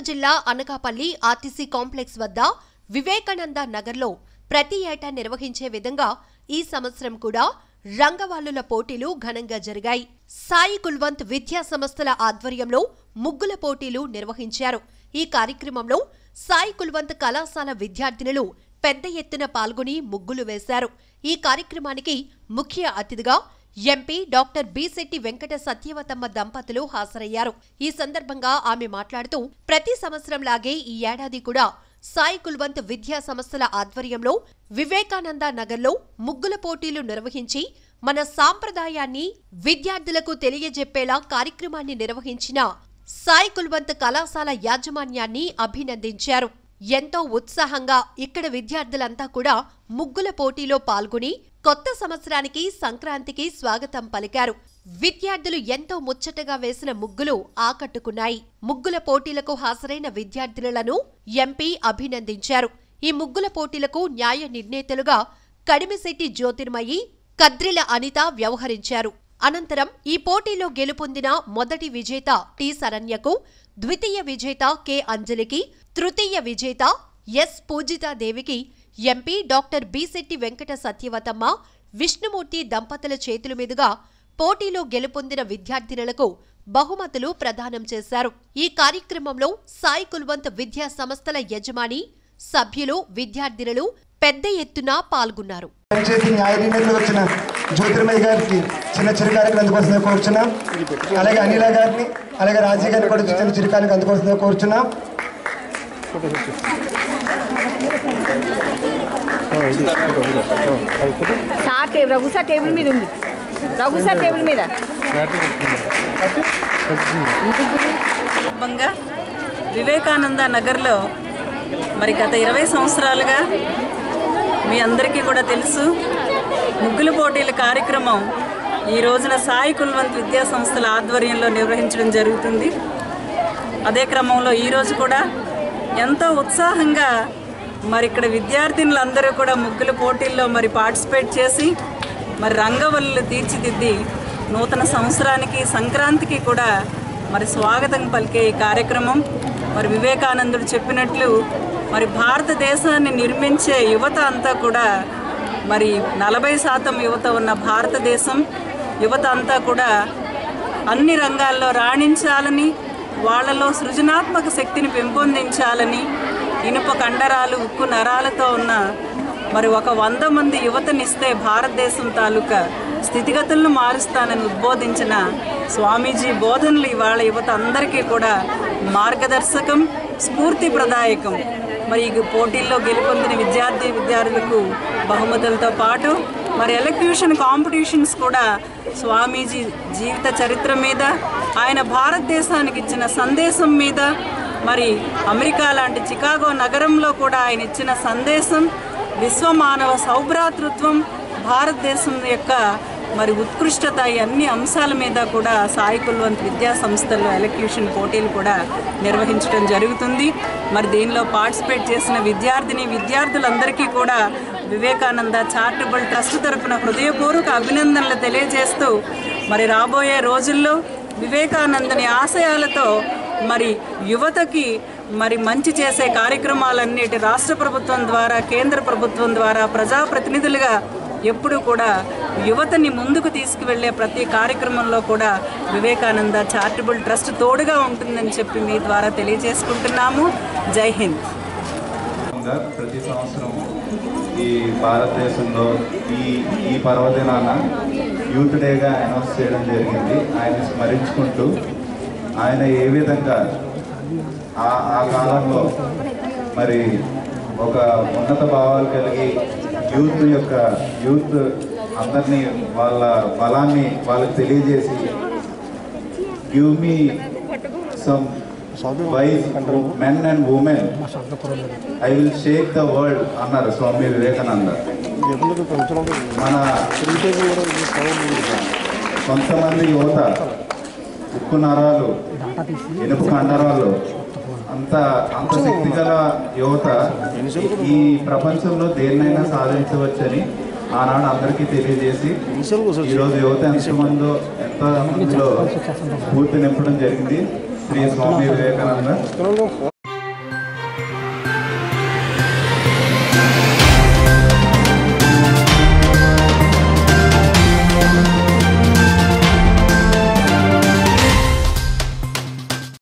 జిల్లా Anakapalli RTC complex వద్ద వివేకానంద నగర్లో ప్రతి ఏటా నిర్వహించే విధంగా ఈ సంవత్సరం కూడా రంగవల్లుల పోటీలు ఘనంగా జరిగాయి. సాయి కుల్వంత్ విద్యా సంస్థల ఆధ్వర్యంలో ముగ్గుల పోటీలు నిర్వహించారు. ఈ కార్యక్రమంలో సాయి కుల్వంత్ కళాశాల విద్యార్థినులు పెద్ద ఎత్తున పాల్గొని ముగ్గులు వేశారు. ఈ కార్యక్రమానికి ముఖ్య అతిథిగా MP doctor B. Venkata Satyavathamma దంపతులు హాజరయ్యారు. ఈ సందర్భంగా ఆమె మాట్లాడుతూ ప్రతి సంవత్సరంలాగే ఈ ఏడాది కూడా సాయి కుల్వంత్ విద్యా సంస్థల ఆధ్వర్యంలో వివేకానంద నగర్లో ముగ్గుల పోటీలు నిర్వహించి మన సాంప్రదాయాన్ని విద్యార్థులకు తెలియజెప్పేలా కార్యక్రమాన్ని నిర్వహించిన సాయి కుల్వంత్ కళాశాల యాజమాన్యాన్ని అభినందించారు. ఎంతో ఉత్సాహంగా ఇక్కడ విద్యార్థులంతా కూడా ముగ్గుల పోటీలో పాల్గొని కొత్త సంవత్సరానికి సంక్రాంతికి స్వాగతం పలికారు. విద్యార్థులు ఎంతో ముచ్చటగా వేసిన ముగ్గులు ఆకట్టుకున్నాయి. ముగ్గుల పోటీలకు హాజరైన విద్యార్థినులను ఎంపీ అభినందించారు. ఈ ముగ్గుల పోటీలకు న్యాయ నిర్ణేతలుగా కడిమిశెట్టి జ్యోతిర్మయి, కద్రిల అనిత వ్యవహరించారు. అనంతరం ఈ పోటీలో గెలుపొందిన మొదటి విజేత టి. శరణ్యకు, ద్వితీయ విజేత కె. అంజలికి, తృతీయ విజేత ఎస్. పూజితాదేవికి MP doctor B. Venkata Satyavathamma, Vishnumurthy దంపతుల చేతుల మీదుగా పోటీలో గెలుపొందిన విద్యార్థినులకు బహుమతులు ప్రదానం చేశారు. ఈ కార్యక్రమంలో సాయి కుల్వంత్ విద్యా సంస్థల యజమాని, సభ్యులు, విద్యార్థినులు పెద్ద ఎత్తున పాల్గొన్నారు. జ్యోతిర్మయ్య గారికి చిన్న చిరుకానికి అందుకోవాల్సిందిగా కోరుచున్నాం. అలాగే అనిల గారిని, అలాగే రాజీ గారిని కూడా చిన్న చిరుకానికి అందుకోవాల్సిందిగా కోరుచున్నాం. టేబుల్ మీద ఉంది, టేబుల్ మీద వివేకానంద నగర్లో మరి గత 20 సంవత్సరాలుగా మీ అందరికీ కూడా తెలుసు, ముగ్గుల పోటీల కార్యక్రమం ఈ రోజున సాయి కుల్వంత్ విద్యా సంస్థల ఆధ్వర్యంలో నిర్వహించడం జరుగుతుంది. అదే క్రమంలో ఈరోజు కూడా ఎంతో ఉత్సాహంగా మరి ఇక్కడ విద్యార్థినులందరూ కూడా ముగ్గుల పోటీల్లో మరి పార్టిసిపేట్ చేసి మరి రంగవల్లులు తీర్చిదిద్ది నూతన సంవత్సరానికి సంక్రాంతికి కూడా మరి స్వాగతం పలికే ఈ కార్యక్రమం. మరి వివేకానందుడు చెప్పినట్లు మరి భారతదేశాన్ని నిర్మించే యువత అంతా కూడా మరి 40% యువత ఉన్న భారతదేశం యువత అంతా కూడా అన్ని రంగాల్లో రాణించాలని, వాళ్లలో సృజనాత్మక శక్తిని పెంపొందించాలని, ఇనుప కండరాలు, ఉక్కు నరాలతో ఉన్న మరి ఒక 100 మంది యువతనిస్తే భారతదేశం తాలూకా స్థితిగతులను మారుస్తానని ఉద్బోధించిన స్వామీజీ బోధనలు ఇవాళ యువత అందరికీ కూడా మార్గదర్శకం, స్ఫూర్తి ప్రదాయకం. మరి ఈ పోటీల్లో గెలుపొందిన విద్యార్థులకు బహుమతులతో పాటు మరి ఎలక్యూషన్ కాంపిటీషన్స్ కూడా స్వామీజీ జీవిత చరిత్ర మీద, ఆయన భారతదేశానికి ఇచ్చిన సందేశం మీద, మరి అమెరికా లాంటి చికాగో నగరంలో కూడా ఆయన ఇచ్చిన సందేశం, విశ్వమానవ సౌభ్రాతృత్వం, భారతదేశం యొక్క మరి ఉత్కృష్టత, ఈ అన్ని అంశాల మీద కూడా సాయి కుల్వంత్ విద్యా సంస్థల్లో ఎలక్యూషన్ పోటీలు కూడా నిర్వహించడం జరుగుతుంది. మరి దీనిలో పార్టిసిపేట్ చేసిన విద్యార్థులందరికీ కూడా వివేకానంద చారిటబుల్ ట్రస్ట్ తరఫున హృదయపూర్వక అభినందనలు తెలియజేస్తూ మరి రాబోయే రోజుల్లో వివేకానందని ఆశయాలతో మరి యువతకి మరి మంచి చేసే కార్యక్రమాలన్నిటి రాష్ట్ర ప్రభుత్వం ద్వారా, కేంద్ర ప్రభుత్వం ద్వారా ప్రజాప్రతినిధులుగా ఎప్పుడూ కూడా యువతని ముందుకు తీసుకువెళ్లే ప్రతి కార్యక్రమంలో కూడా వివేకానంద చారిటబుల్ ట్రస్ట్ తోడుగా ఉంటుందని చెప్పి మీ ద్వారా తెలియజేసుకుంటున్నాము. జై హింద్. ప్రతి సంవత్సరం ఈ భారతదేశంలో ఈ పర్వదినాన యూత్ డేగా అనౌన్స్ చేయడం జరిగింది. ఆయన స్మరించుకుంటూ ఆయన ఏ విధంగా ఆ కాలంలో మరి ఒక ఉన్నత భావాలు కలిగి యూత్ అందరినీ వాళ్ళ బలాన్ని వాళ్ళకి తెలియజేసి give me some wise men and women, I will shake the world అన్నారు స్వామి వివేకానంద. మన కొంతమంది యువత ఉక్కు నరాలు, ఇనుప కండరాలు, అంత శక్తిగల యువత ఈ ప్రపంచంలో దేన్నైనా సాధించవచ్చని ఆనాడు అందరికీ తెలియజేసి ఈరోజు యువత ఎంతమందో స్ఫూర్తి నింపడం జరిగింది. శ్రీ స్వామి వివేకానంద.